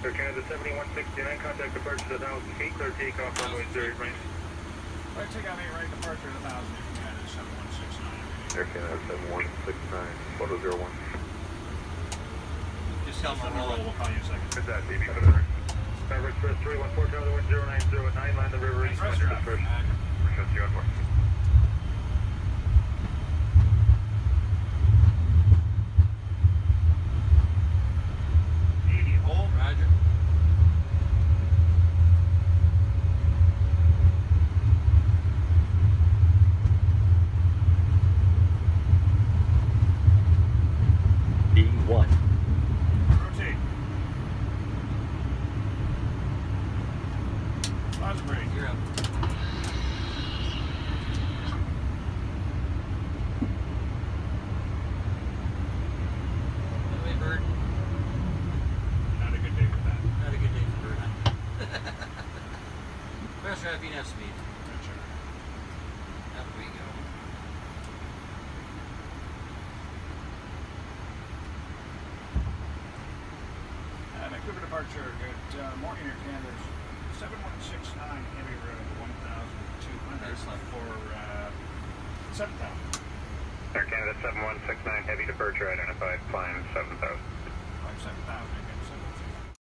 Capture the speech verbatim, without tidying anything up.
Air Canada seventy-one sixty-nine, contact departure to one thousand feet, clear takeoff, runway zero right. Right, takeoff eight right, departure to one thousand, Air Canada seventy-one sixty-nine. Air Canada seventy-one sixty-nine, photo zero one. Just tell them to roll, we'll call you in a second. Is that baby for the right? Tower Express three one four, Charlie one zero nine zero at nine, line the river east, Nice winter restaurant. dispersion. We're just you on board. eighty, hold. Roger. B one. Rotate. Pause break. You're up. Anyway, Bird. Not a good day for that. Not a good day for Bird, huh? Where's our V N F speed? Gotcha. Up we go. Uh, Vancouver departure, good uh, morning, Air Canada seven one six nine, heavy road, one thousand two hundred for uh, seven thousand. Air Canada seven one six nine, heavy departure identified, climb seven thousand. Climb seven thousand.